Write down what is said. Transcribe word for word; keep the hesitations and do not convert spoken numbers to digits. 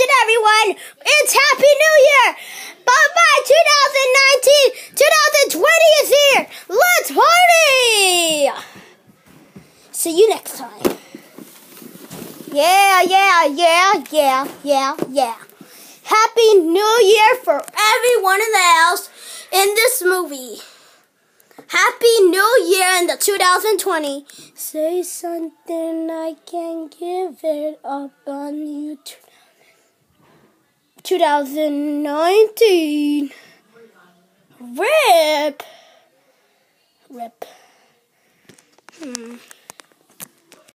celebration, everyone. It's Happy New Year. Bye-bye, twenty nineteen. twenty twenty is here. Let's party. See you next time. Yeah, yeah, yeah, yeah, yeah, yeah. Happy New Year for everyone in the house in this movie. Happy New Year in the two thousand twenty. Say something I can give it up on you. twenty nineteen. Rip. Rip. Hmm.